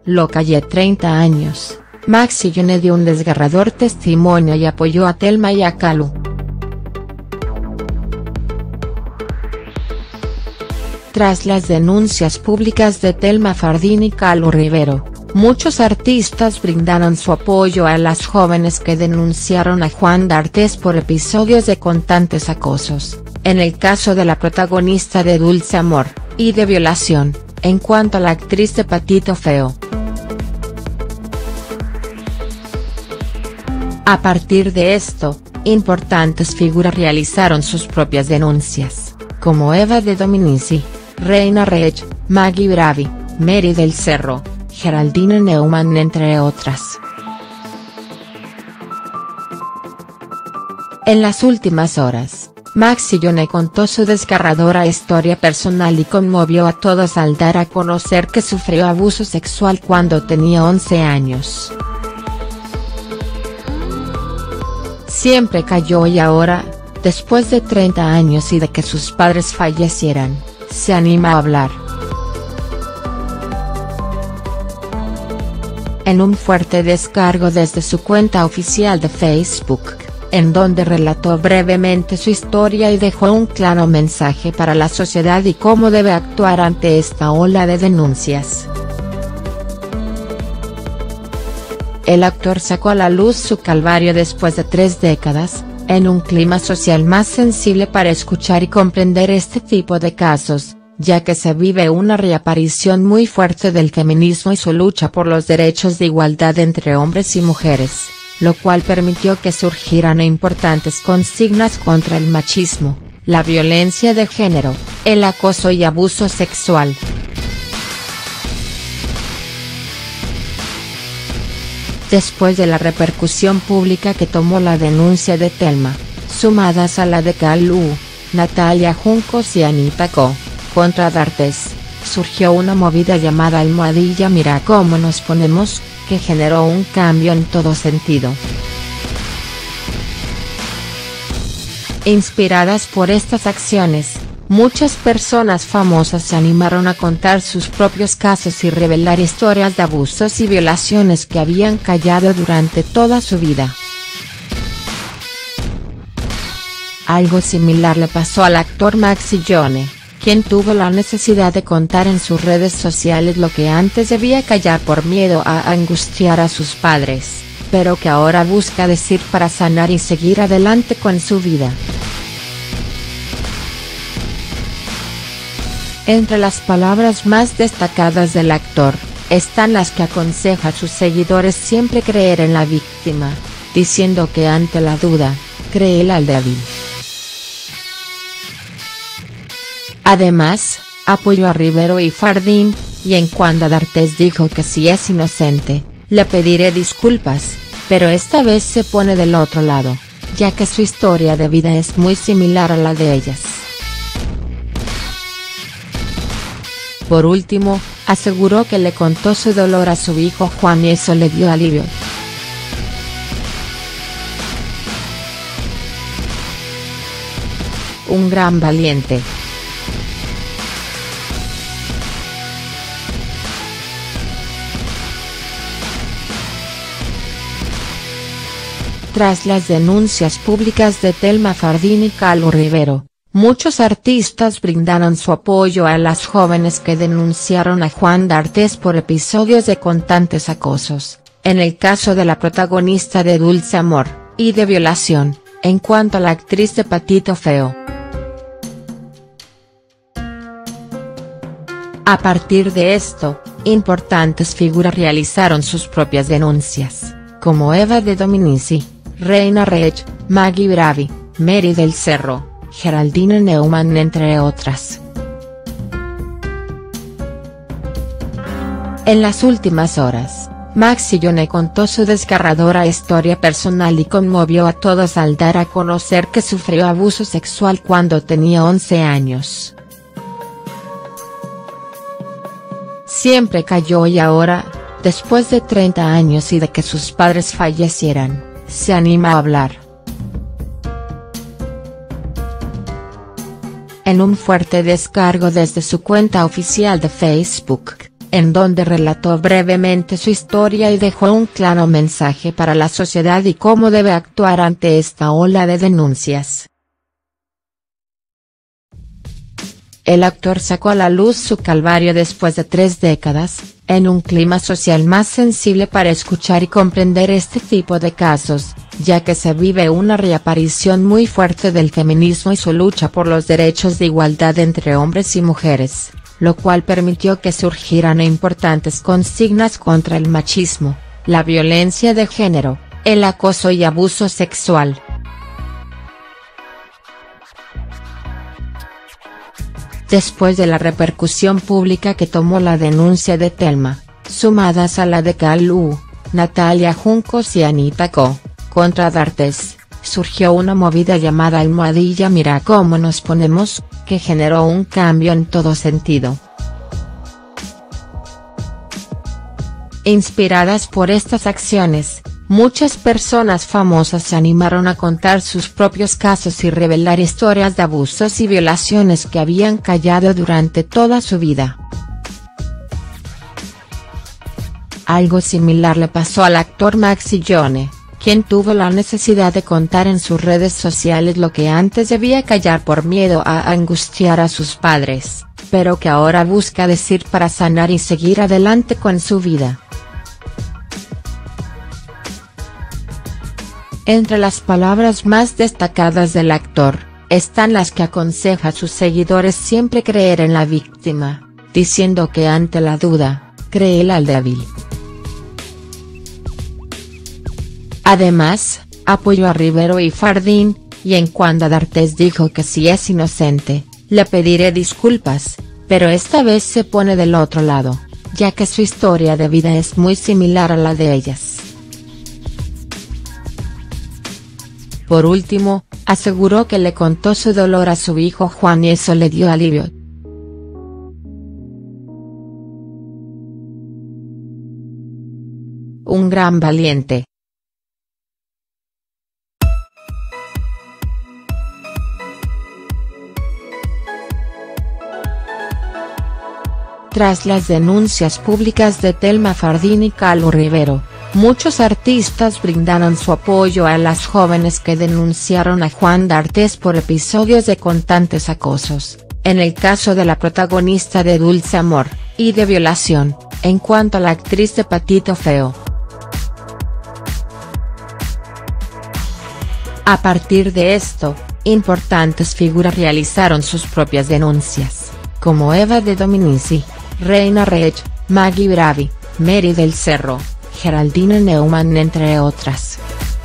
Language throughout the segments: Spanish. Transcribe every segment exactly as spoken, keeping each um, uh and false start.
Localle treinta años, Maxi Yone dio un desgarrador testimonio y apoyó a Thelma y a Calu. Tras las denuncias públicas de Thelma Fardín y Calu Rivero, muchos artistas brindaron su apoyo a las jóvenes que denunciaron a Juan D'Artes por episodios de constantes acosos, en el caso de la protagonista de Dulce Amor, y de violación, en cuanto a la actriz de Patito Feo. A partir de esto, importantes figuras realizaron sus propias denuncias, como Eva de Dominici, Reina Rech, Maggie Bravi, Mary del Cerro, Geraldine Neumann entre otras. En las últimas horas, Maxi Yone contó su desgarradora historia personal y conmovió a todos al dar a conocer que sufrió abuso sexual cuando tenía once años. Siempre cayó y ahora, después de treinta años y de que sus padres fallecieran, se anima a hablar. En un fuerte descargo desde su cuenta oficial de Facebook, en donde relató brevemente su historia y dejó un claro mensaje para la sociedad y cómo debe actuar ante esta ola de denuncias. El actor sacó a la luz su calvario después de tres décadas, en un clima social más sensible para escuchar y comprender este tipo de casos, ya que se vive una reaparición muy fuerte del feminismo y su lucha por los derechos de igualdad entre hombres y mujeres, lo cual permitió que surgieran importantes consignas contra el machismo, la violencia de género, el acoso y abuso sexual. Después de la repercusión pública que tomó la denuncia de Thelma, sumadas a la de Calu, Natalia Juncos y Anita Co, contra D'Artes, surgió una movida llamada Almohadilla Mira Cómo Nos Ponemos, que generó un cambio en todo sentido. Inspiradas por estas acciones, muchas personas famosas se animaron a contar sus propios casos y revelar historias de abusos y violaciones que habían callado durante toda su vida. Algo similar le pasó al actor Maxi Yone, quien tuvo la necesidad de contar en sus redes sociales lo que antes debía callar por miedo a angustiar a sus padres, pero que ahora busca decir para sanar y seguir adelante con su vida. Entre las palabras más destacadas del actor, están las que aconseja a sus seguidores siempre creer en la víctima, diciendo que ante la duda, créele al débil. Además, apoyó a Rivero y Fardín, y en cuanto a D'Artes dijo que si es inocente, le pediré disculpas, pero esta vez se pone del otro lado, ya que su historia de vida es muy similar a la de ellas. Por último, aseguró que le contó su dolor a su hijo Juan y eso le dio alivio. Un gran valiente. Tras las denuncias públicas de Thelma Fardín y Calu Rivero, muchos artistas brindaron su apoyo a las jóvenes que denunciaron a Juan D'Artes por episodios de constantes acosos, en el caso de la protagonista de Dulce Amor, y de violación, en cuanto a la actriz de Patito Feo. A partir de esto, importantes figuras realizaron sus propias denuncias, como Eva de Dominici, Reina Rech, Maggie Bravi, Mary del Cerro, Geraldine Neumann entre otras. En las últimas horas, Maxi Yone contó su desgarradora historia personal y conmovió a todos al dar a conocer que sufrió abuso sexual cuando tenía once años. Siempre cayó y ahora, después de treinta años y de que sus padres fallecieran, se anima a hablar. En un fuerte descargo desde su cuenta oficial de Facebook, en donde relató brevemente su historia y dejó un claro mensaje para la sociedad y cómo debe actuar ante esta ola de denuncias. El actor sacó a la luz su calvario después de tres décadas, en un clima social más sensible para escuchar y comprender este tipo de casos, ya que se vive una reaparición muy fuerte del feminismo y su lucha por los derechos de igualdad entre hombres y mujeres, lo cual permitió que surgieran importantes consignas contra el machismo, la violencia de género, el acoso y abuso sexual. Después de la repercusión pública que tomó la denuncia de Thelma, sumadas a la de Calú, Natalia Juncos y Anita Co, contra D'Artes, surgió una movida llamada Almohadilla Mira Cómo Nos Ponemos, que generó un cambio en todo sentido. Inspiradas por estas acciones, muchas personas famosas se animaron a contar sus propios casos y revelar historias de abusos y violaciones que habían callado durante toda su vida. Algo similar le pasó al actor Maxi Johnny, quien tuvo la necesidad de contar en sus redes sociales lo que antes debía callar por miedo a angustiar a sus padres, pero que ahora busca decir para sanar y seguir adelante con su vida. Entre las palabras más destacadas del actor, están las que aconseja a sus seguidores siempre creer en la víctima, diciendo que ante la duda, créele al débil. Además, apoyó a Rivero y Fardín, y en cuanto a D'Artes dijo que si es inocente, le pediré disculpas, pero esta vez se pone del otro lado, ya que su historia de vida es muy similar a la de ellas. Por último, aseguró que le contó su dolor a su hijo Juan y eso le dio alivio. Un gran valiente. Tras las denuncias públicas de Thelma Fardín y Calú Rivero, muchos artistas brindaron su apoyo a las jóvenes que denunciaron a Juan D'Artes por episodios de constantes acosos, en el caso de la protagonista de Dulce Amor, y de violación, en cuanto a la actriz de Patito Feo. A partir de esto, importantes figuras realizaron sus propias denuncias, como Eva de Dominici, Reina Rech, Maggie Bravi, Mary del Cerro, Geraldine Neumann entre otras.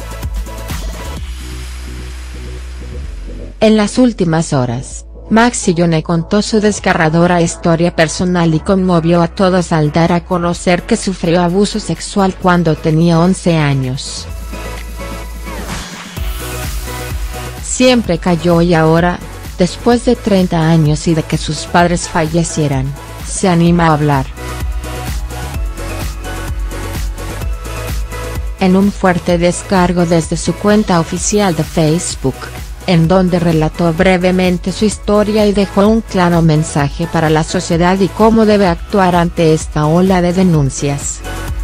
En las últimas horas, Maxi Johnny contó su desgarradora historia personal y conmovió a todos al dar a conocer que sufrió abuso sexual cuando tenía once años. Siempre cayó y ahora, después de treinta años y de que sus padres fallecieran, se anima a hablar. En un fuerte descargo desde su cuenta oficial de Facebook, en donde relató brevemente su historia y dejó un claro mensaje para la sociedad y cómo debe actuar ante esta ola de denuncias.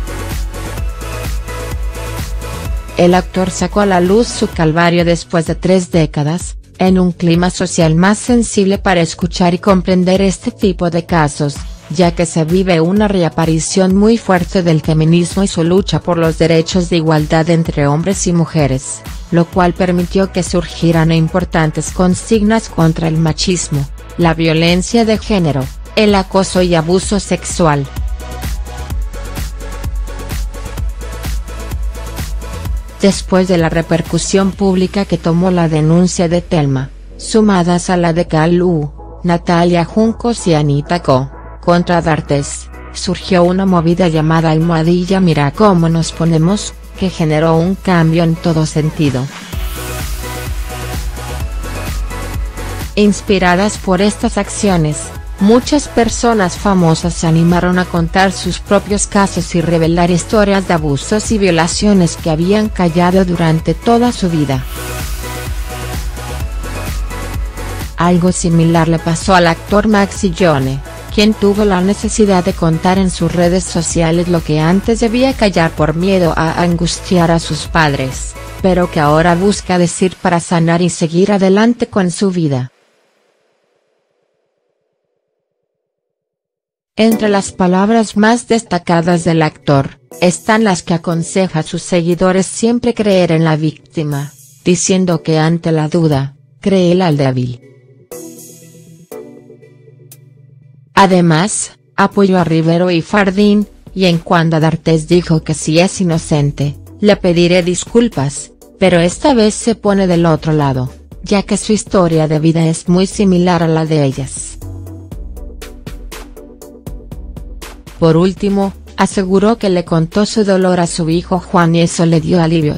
El actor sacó a la luz su calvario después de tres décadas, en un clima social más sensible para escuchar y comprender este tipo de casos, ya que se vive una reaparición muy fuerte del feminismo y su lucha por los derechos de igualdad entre hombres y mujeres, lo cual permitió que surgieran importantes consignas contra el machismo, la violencia de género, el acoso y abuso sexual. Después de la repercusión pública que tomó la denuncia de Thelma, sumadas a la de Calú, Natalia Juncos y Anita Co, contra D'Artes, surgió una movida llamada Almohadilla Mira Cómo Nos Ponemos, que generó un cambio en todo sentido. Inspiradas por estas acciones, muchas personas famosas se animaron a contar sus propios casos y revelar historias de abusos y violaciones que habían callado durante toda su vida. Algo similar le pasó al actor Maxi Johnny, quien tuvo la necesidad de contar en sus redes sociales lo que antes debía callar por miedo a angustiar a sus padres, pero que ahora busca decir para sanar y seguir adelante con su vida. Entre las palabras más destacadas del actor, están las que aconseja a sus seguidores siempre creer en la víctima, diciendo que ante la duda, créela al débil. Además, apoyó a Rivero y Fardín, y en cuanto a D'Artés dijo que si es inocente, le pediré disculpas, pero esta vez se pone del otro lado, ya que su historia de vida es muy similar a la de ellas. Por último, aseguró que le contó su dolor a su hijo Juan y eso le dio alivio.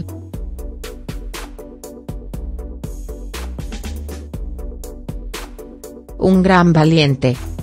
Un gran valiente.